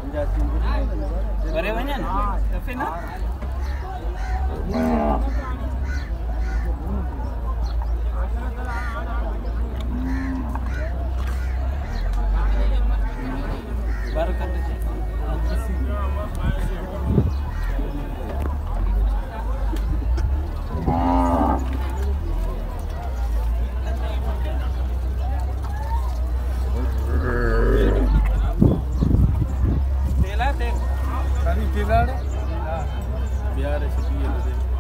Bare banyak na? Tapi na? Baru kata je. Bihar ऐसी है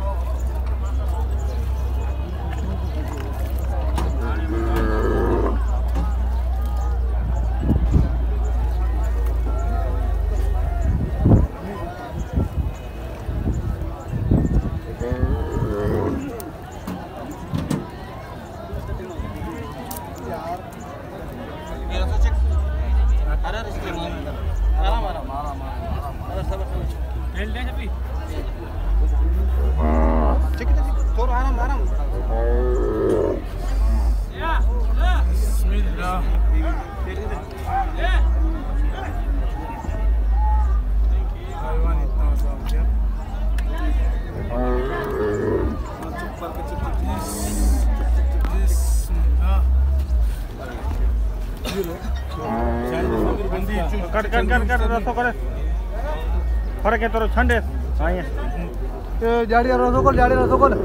कर रसो करे फरक है तोर छंडे हां ये जाड़ी रसो को अभी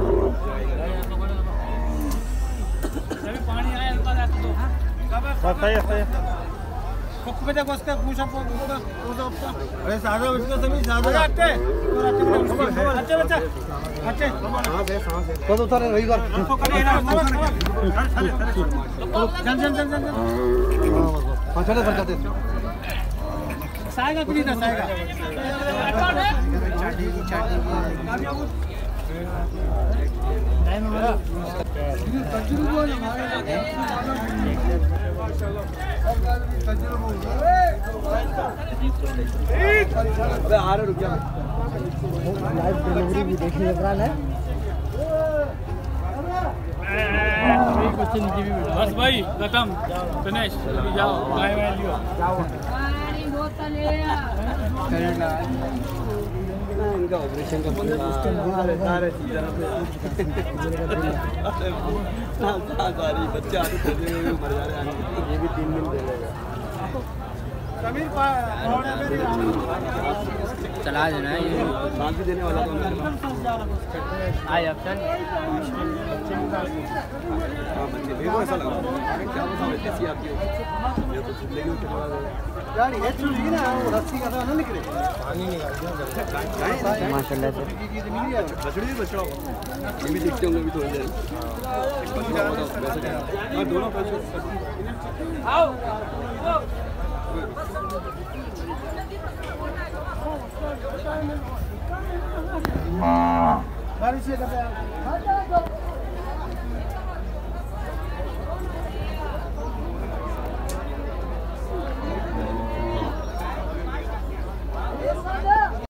पानी आया हल्का सा तो बस सही है कुक पे देखो उसका पूछा अरे सादा उसका सभी सादा आटे अच्छे बच्चा अच्छे तो उतारे रही बार चल हां चले बन जाते साएगा प्लीज ना साएगा अबे आ रहे रुक जा लाइव डिलीवरी भी देखने लग रहा है बस भाई खत्म गणेश जाओ गाय वाय लियो इनका ऑपरेशन का सारे चीज़ें सारी बच्चे आते मर जा रहे हैं ये भी 3 दिन देगा समीर चला देना है ये बात भी देने वाला तो आए ऑप्शन बच्चे भी ऐसा लगा क्या बताऊं कैसी आपकी ये तो लेकिन यार ये चुरी ना वो रस्सी का ना निकले पानी निकाल माशाल्लाह से बछड़ी भी बछड़ा ये भी देखते होंगे अभी थोड़ी देर हां दोनों पैसे आओ बारिश से